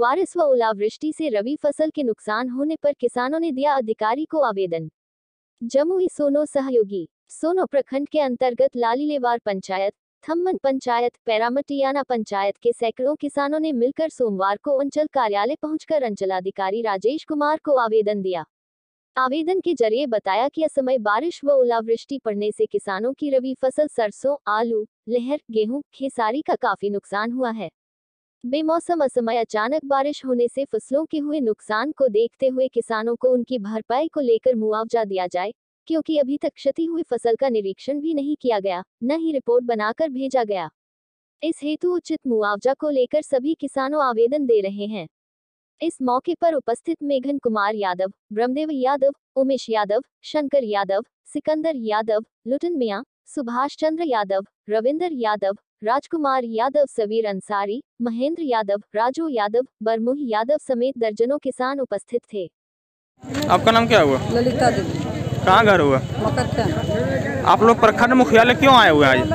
बारिश व ओलावृष्टि से रबी फसल के नुकसान होने पर किसानों ने दिया अधिकारी को आवेदन। जमुई सोनो सहयोगी सोनो प्रखंड के अंतर्गत लालीलेवार पंचायत, थम्मन पंचायत, पैरामटियाना पंचायत के सैकड़ों किसानों ने मिलकर सोमवार को अंचल कार्यालय पहुंचकर अंचलाधिकारी राजेश कुमार को आवेदन दिया। आवेदन के जरिए बताया कि असमय बारिश व ओलावृष्टि पड़ने से किसानों की रबी फसल सरसों, आलू, लहर, गेहूं, खेसारी का काफी नुकसान हुआ है। बेमौसम असमय अचानक बारिश होने से फसलों के हुए नुकसान को देखते हुए किसानों को उनकी भरपाई को लेकर मुआवजा दिया जाए, क्योंकि अभी तक क्षति हुई फसल का निरीक्षण भी नहीं किया गया, न ही रिपोर्ट बनाकर भेजा गया। इस हेतु उचित मुआवजा को लेकर सभी किसानों आवेदन दे रहे हैं। इस मौके पर उपस्थित मेघन कुमार यादव, ब्रह्मदेव यादव, उमेश यादव, शंकर यादव, सिकंदर यादव, लुटन मियां, सुभाष चंद्र यादव, रविंदर यादव, राजकुमार यादव, सवीर अंसारी, महेंद्र यादव, राजू यादव, बरमुह यादव समेत दर्जनों किसान उपस्थित थे। आपका नाम क्या हुआ? ललिता देवी। कहाँ घर हुआ? मकरचंद। आप लोग प्रखंड मुख्यालय क्यों आए हुए आज?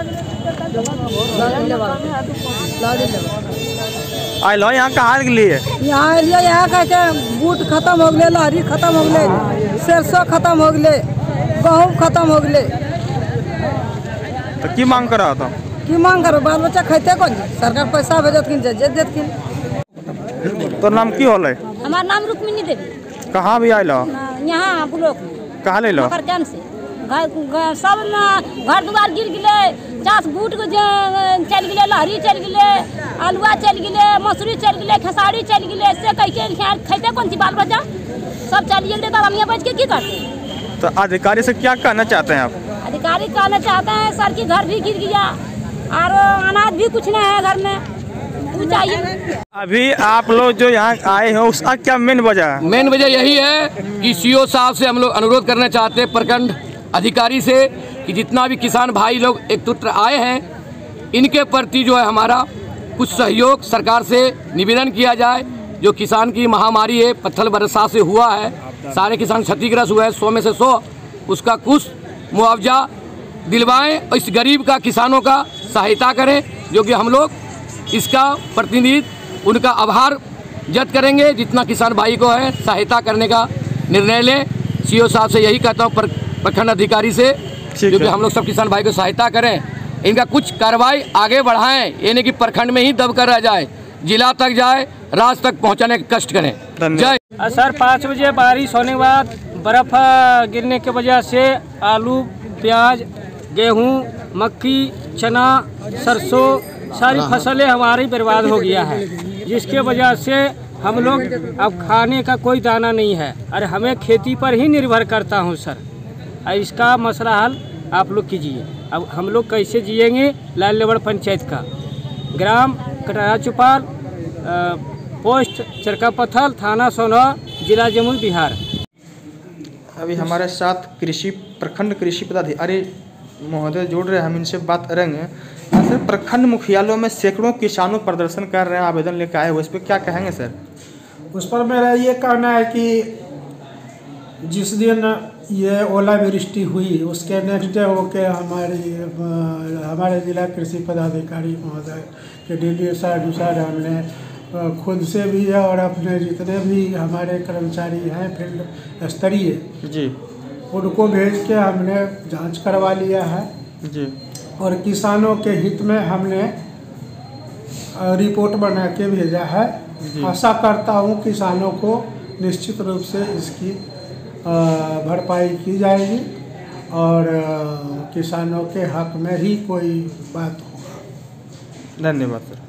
आए लो यहाँ कहाँ के लिए? यहाँ कहते बूट खत्म हो गए, लहरी खत्म हो गए, सरसों खत्म हो गए, गेहूँ खत्म हो गए। तो की मांग कर रहा था? की मांग करो? बाल बच्चा खाते कौन? सरकार पैसा भेजत। तो नाम की होले? हमारा नाम रुक्मिनी देवी। कहाँ भी आए लो? यहाँ ब्लॉक कहाँ ले लो? मकरचंद से सब घर दुआर गिर गए, चास बूट चल गए, लहरी चल गए, आलुआ चल गए, मसूरी चल गए, खेसारी चल गए। से कह खेते कौन सी बाल बच्चा सब चलिए गए, हम यहाँ बच के की करते? तो अधिकारी से क्या कहना चाहते हैं आप? अधिकारी कहना चाहते हैं सर की घर भी गिर गया और अनाज भी कुछ नहीं है घर में, चाहिए। अभी आप लोग जो यहाँ आए हो उसका क्या मेन वजह है? मेन वजह यही है कि सीओ साहब से हम लोग अनुरोध करना चाहते हैं, प्रखंड अधिकारी से, कि जितना भी किसान भाई लोग एकत्र आए हैं इनके प्रति जो है हमारा कुछ सहयोग सरकार से निवेदन किया जाए। जो किसान की महामारी है, पत्थर बरसात से हुआ है, सारे किसान क्षतिग्रस्त हुए हैं, 100 में से 100 उसका कुछ मुआवजा दिलवाएं और इस गरीब का किसानों का सहायता करें। जो कि हम लोग इसका प्रतिनिधि उनका आभार व्यक्त करेंगे, जितना किसान भाई को है सहायता करने का निर्णय लें। सीओ साहब से यही कहता हूँ, प्रखंड अधिकारी से, जो कि हम लोग सब किसान भाई को सहायता करें, इनका कुछ कार्रवाई आगे बढ़ाएं, ये नहीं कि प्रखंड में ही दब कर रह जाए, जिला तक जाए, राज्य तक पहुँचाने का कष्ट करें। जय सर। 5 बजे बारिश होने के बाद बर्फ गिरने की वजह से आलू, प्याज, गेहूँ, मक्की, चना, सरसों सारी फसलें हमारी बर्बाद हो गया है, जिसके वजह से हम लोग अब खाने का कोई दाना नहीं है। अरे हमें खेती पर ही निर्भर करता हूँ सर, इसका मसला हल आप लोग कीजिए। अब हम लोग कैसे जिएंगे? लालीलेवार पंचायत का, ग्राम कटरा चुपाल, पोस्ट चरकापथल, थाना सोना, जिला जमुई, बिहार। अभी हमारे साथ प्रखंड कृषि पदाधिकारी महोदय जुड़ रहे हैं, हम इनसे बात करेंगे। सर, प्रखंड मुख्यालयों में सैकड़ों किसानों प्रदर्शन कर रहे हैं, आवेदन लेकर आए हुए, इस पर क्या कहेंगे सर? उस पर मेरा ये कहना है कि जिस दिन ये ओलावृष्टि हुई उसके नेक्स्ट डे होके हमारे जिला कृषि पदाधिकारी महोदय के निर्देशानुसार हमने खुद से भी है और अपने जितने भी हमारे कर्मचारी हैं फील्ड स्तरीय जी, उनको भेज के हमने जांच करवा लिया है जी, और किसानों के हित में हमने रिपोर्ट बना के भेजा है। आशा करता हूँ किसानों को निश्चित रूप से इसकी भरपाई की जाएगी और किसानों के हक में ही कोई बात होगा। धन्यवाद सर।